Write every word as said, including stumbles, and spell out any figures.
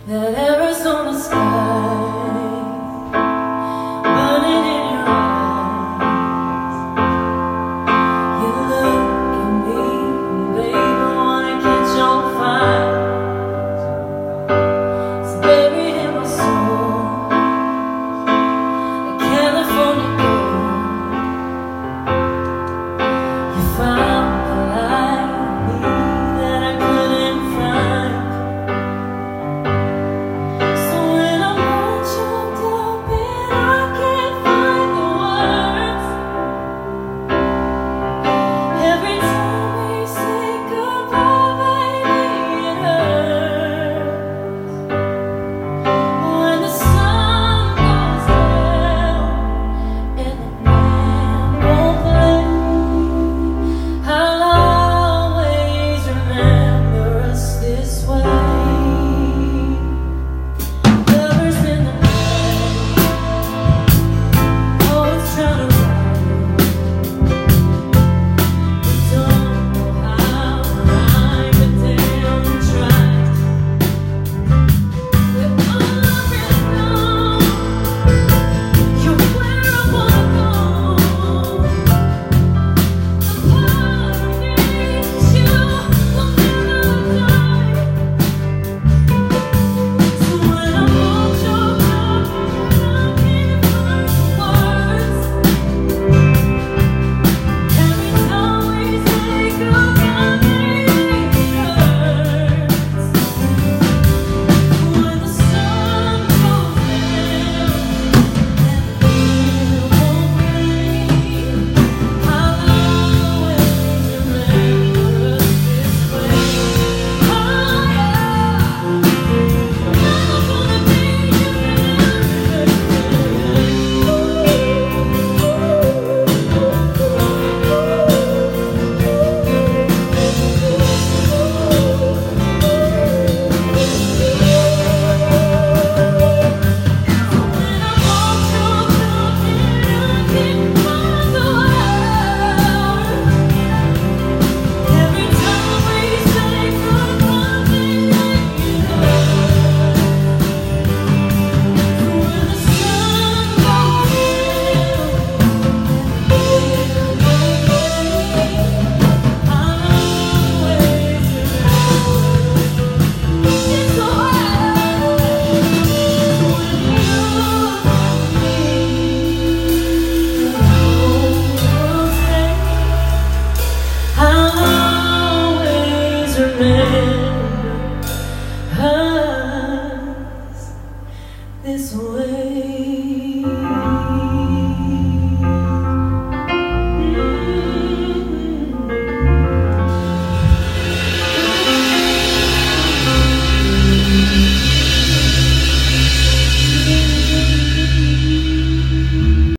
that Arizona sky burning in your eyes. You look at me, baby, wanna catch on fire. It's buried in my soul, a California girl. You found the light in me that I couldn't find. So when I'm all choked up and I can't find the words, every time we say goodbye, baby, it hurts. When the sun goes down and the band won't play, I'll always remember us this way. Lovers in the night, always trying to run. We don't know how to rhyme, but damn, we try. We already know you're where I wanna go. The part of me is you will never die. So when I'm all choked up and I can't find the words, every time we say goodbye, baby, it hurts. When the sun goes down and the wind won't rain, I'll always remember us this way. Oh yeah, I wanna be remember us this way.